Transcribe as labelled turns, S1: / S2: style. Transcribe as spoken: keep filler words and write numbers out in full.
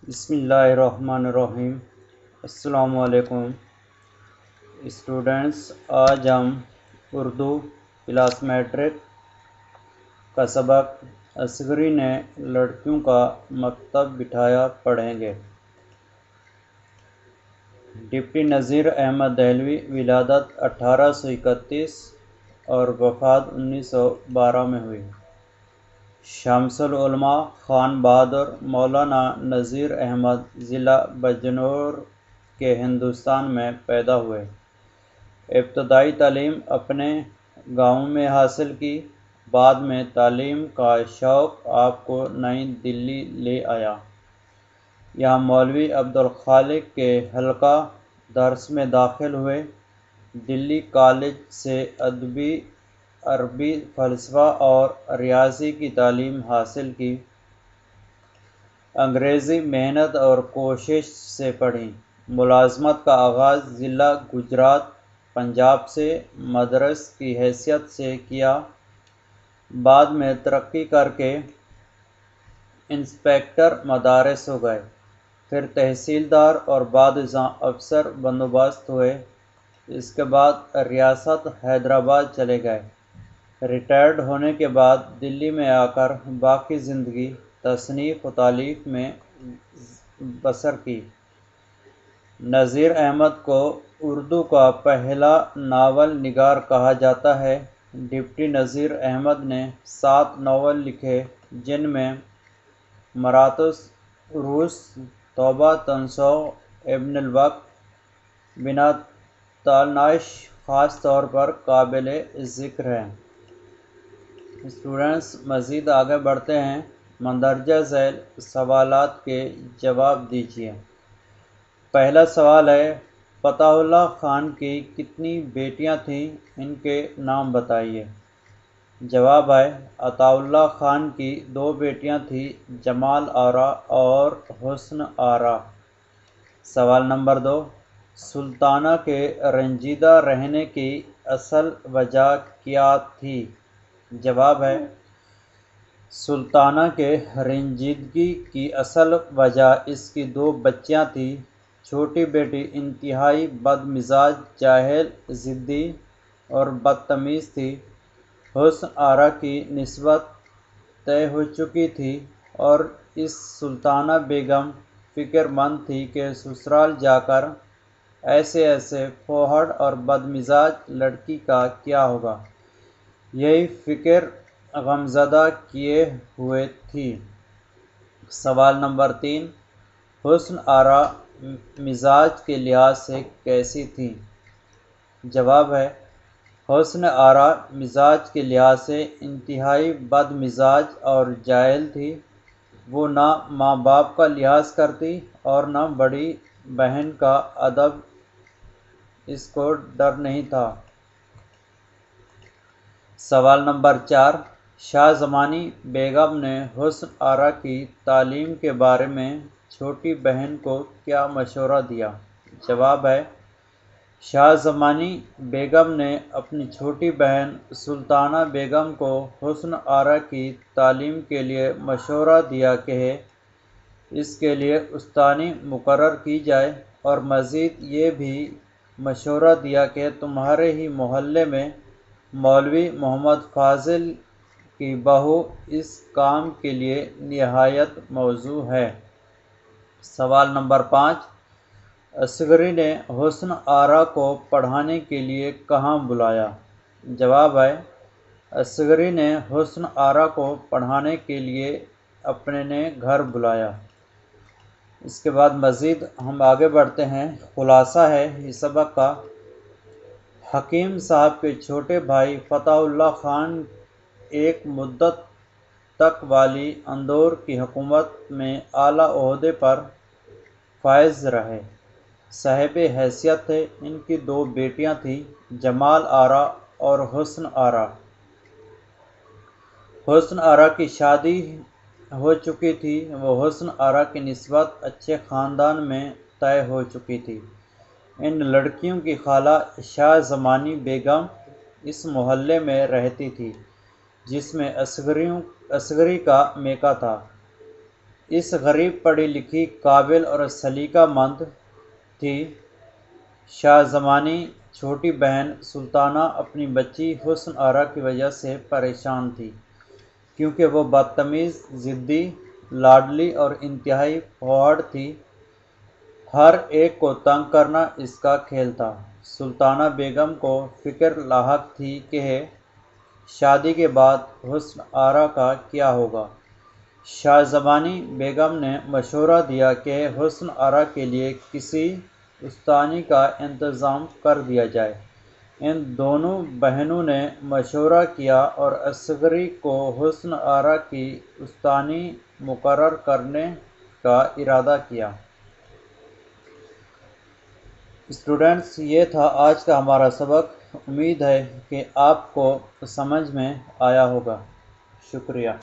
S1: بسم اللہ الرحمن الرحیم۔ السلام علیکم اسٹوڈنٹس، آج ہم اردو کلاس میٹرک کا سبق اصغری نے لڑکیوں کا مکتب بٹھایا پڑھیں گے۔ ڈپٹی نذیر احمد دہلوی، ولادت اٹھارہ سو اکتیس اور وفات انیس سو بارہ میں ہوئی۔ شمس العلماء خان بہادر مولانا نذیر احمد ضلع بجنور کے ہندوستان میں پیدا ہوئے۔ ابتدائی تعلیم اپنے گاؤں میں حاصل کی، بعد میں تعلیم کا شوق آپ کو نئی دلی لے آیا۔ یہاں مولوی عبدالخالق کے حلقہ درس میں داخل ہوئے۔ دلی کالج سے ادبی، عربی، فلسفہ اور ریاضی کی تعلیم حاصل کی۔ انگریزی محنت اور کوشش سے پڑھی۔ ملازمت کا آغاز ضلع گجرات، پنجاب سے مدرس کی حیثیت سے کیا۔ بعد میں ترقی کر کے انسپکٹر مدارس ہو گئے، پھر تحصیلدار اور بعد ازاں افسر بندوبست ہوئے۔ اس کے بعد ریاست حیدرآباد چلے گئے۔ ریٹائرڈ ہونے کے بعد دلی میں آ کر باقی زندگی تصنیف و تالیف میں بسر کی۔ نذیر احمد کو اردو کا پہلا ناول نگار کہا جاتا ہے۔ ڈپٹی نذیر احمد نے سات ناول لکھے، جن میں مراتع روس، توبہ تنسوع، ابن الوقت، بنا تالناش خاص طور پر قابل ذکر ہیں۔ اسٹوڈنٹس، مزید آگے بڑھتے ہیں۔ مندرجہ ذیل سوالات کے جواب دیجیے۔ پہلا سوال ہے، فتح اللہ خان کی کتنی بیٹیاں تھیں؟ ان کے نام بتائیے۔ جواب ہے، عطا اللہ خان کی دو بیٹیاں تھیں، جمال آرا اور حسن آرا۔ سوال نمبر دو، سلطانہ کے رنجیدہ رہنے کی اصل وجہ کیا تھی؟ جواب ہے، سلطانہ کے رنجیدگی کی اصل وجہ اس کی دو بچیاں تھیں۔ چھوٹی بیٹی انتہائی بد مزاج، جاہل، ضدی اور بدتمیز تھی۔ حسن آرا کی نسبت طے ہو چکی تھی اور اس سلطانہ بیگم فکر مند تھی کہ سسرال جا کر ایسے ایسے فوہڑ اور بد مزاج لڑکی کا کیا ہوگا، یہی فکر غمزدہ کیے ہوئے تھی۔ سوال نمبر تین، حسن آرا مزاج کے لحاظ سے کیسی تھیں؟ جواب ہے، حسن آرا مزاج کے لحاظ سے انتہائی بد مزاج اور جاہل تھی۔ وہ نہ ماں باپ کا لحاظ کرتی اور نہ بڑی بہن کا ادب اس کو ڈر نہیں تھا۔ سوال نمبر چار، شاہ زمانی بیگم نے حسن آرا کی تعلیم کے بارے میں چھوٹی بہن کو کیا مشورہ دیا؟ جواب ہے، شاہ زمانی بیگم نے اپنی چھوٹی بہن سلطانہ بیگم کو حسن آرا کی تعلیم کے لیے مشورہ دیا کہ اس کے لیے استانی مقرر کی جائے، اور مزید یہ بھی مشورہ دیا کہ تمہارے ہی محلے میں مولوی محمد فاضل کی بہو اس کام کے لیے نہایت موزوں ہے۔ سوال نمبر پانچ، اصغری نے حسن آرا کو پڑھانے کے لیے کہاں بلایا؟ جواب ہے، اصغری نے حسن آرا کو پڑھانے کے لیے اپنے نے گھر بلایا۔ اس کے بعد مزید ہم آگے بڑھتے ہیں۔ خلاصہ ہے اس سبق کا، حکیم صاحب کے چھوٹے بھائی فتح اللہ خان ایک مدت تک والی اندور کی حکومت میں اعلیٰ عہدے پر فائز رہے، صاحب حیثیت تھے۔ ان کی دو بیٹیاں تھیں، جمال آرا اور حسن آرا۔ حسن آرا کی شادی ہو چکی تھی، وہ حسن آرا کی نسبت اچھے خاندان میں طے ہو چکی تھی۔ ان لڑکیوں کی خالہ شاہ زمانی بیگم اس محلے میں رہتی تھی جس میں اصغری کا میکہ تھا۔ اس غریب پڑھی لکھی قابل اور سلیقہ مند تھی۔ شاہ زمانی چھوٹی بہن سلطانہ اپنی بچی حسن آرا کی وجہ سے پریشان تھی، کیونکہ وہ بدتمیز، ضدی، لاڈلی اور انتہائی پھوہڑ تھی۔ ہر ایک کو تنگ کرنا اس کا کھیل تھا۔ سلطانہ بیگم کو فکر لاحق تھی کہ شادی کے بعد حسن آرا کا کیا ہوگا۔ شاہ زمانی بیگم نے مشورہ دیا کہ حسن آرا کے لیے کسی استانی کا انتظام کر دیا جائے۔ ان دونوں بہنوں نے مشورہ کیا اور اصغری کو حسن آرا کی استانی مقرر کرنے کا ارادہ کیا۔ اسٹوڈنٹس، یہ تھا آج کا ہمارا سبق۔ امید ہے کہ آپ کو سمجھ میں آیا ہوگا۔ شکریہ۔